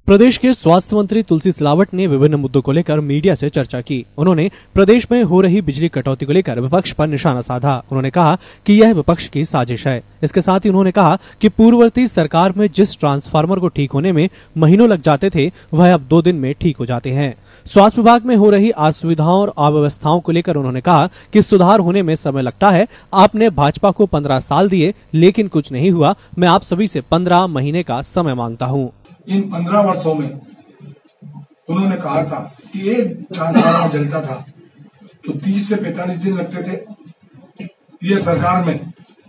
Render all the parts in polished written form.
प्रदेश के स्वास्थ्य मंत्री तुलसी सिलावट ने विभिन्न मुद्दों को लेकर मीडिया से चर्चा की। उन्होंने प्रदेश में हो रही बिजली कटौती को लेकर विपक्ष पर निशाना साधा। उन्होंने कहा कि यह विपक्ष की साजिश है। इसके साथ ही उन्होंने कहा कि पूर्ववर्ती सरकार में जिस ट्रांसफार्मर को ठीक होने में महीनों लग जाते थे, वह अब 2 दिन में ठीक हो जाते हैं। स्वास्थ्य विभाग में हो रही असुविधाओं और अव्यवस्थाओं को लेकर उन्होंने कहा कि सुधार होने में समय लगता है। आपने भाजपा को 15 साल दिए, लेकिन कुछ नहीं हुआ। मैं आप सभी से 15 महीने का समय मांगता हूँ। इन 15 वर्षों में उन्होंने कहा था कि एक ट्रांसफार्मर जलता था तो 30 से 45 दिन लगते थे। ये सरकार में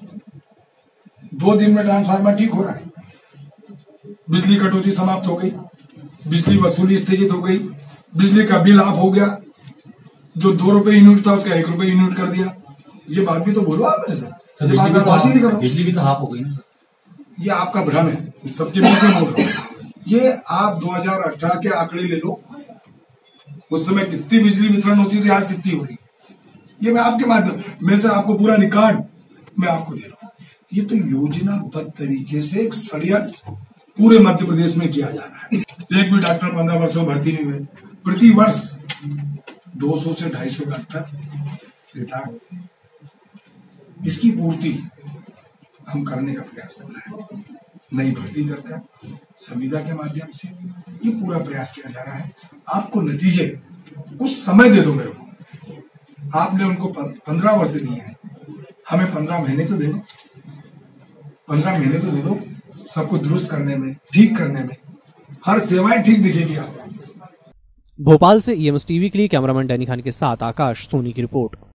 2 दिन में ट्रांसफार्मर ठीक हो रहा है। बिजली कटौती समाप्त हो गई, बिजली वसूली स्थगित हो गई, बिजली का बिल हाफ हो गया। जो 2 रुपए यूनिट था उसका 1 रुपए यूनिट कर दिया। ये बात भी तो बोलो आप मेरे से। बिजली भी तो हाफ हो गई। ये आपका भ्रम है, सबके मुंह से बोल रहा हूं। ये आप 2018 के आंकड़े ले लो, उस समय कितनी बिजली वितरण होती थी, आज कितनी हो रही। ये मैं आपके माध्यम में से आपको पूरा रिकॉर्ड मैं आपको दे रहा हूं। ये तो योजनाबद्ध तरीके से एक षड्यंत्र पूरे मध्य प्रदेश में किया जा रहा है। एक भी डॉक्टर 15 वर्षों भर्ती नहीं हुए। प्रति वर्ष 200 से 250 डॉक्टर रिटायर होते हैं। इसकी पूर्ति हम करने का प्रयास कर रहे हैं, नई भर्ती करकर संविदा के माध्यम से ये पूरा प्रयास किया जा रहा है। आपको नतीजे कुछ समय दे दो मेरे को। आपने उनको 15 वर्ष दिए हैं, हमें 15 महीने तो दे दो। 15 महीने तो दे दो, सबको दुरुस्त करने में, ठीक करने में, हर सेवाएं ठीक दिखेगी आपको। भोपाल से EMS टीवी के लिए कैमरामैन डैनी खान के साथ आकाश सोनी की रिपोर्ट।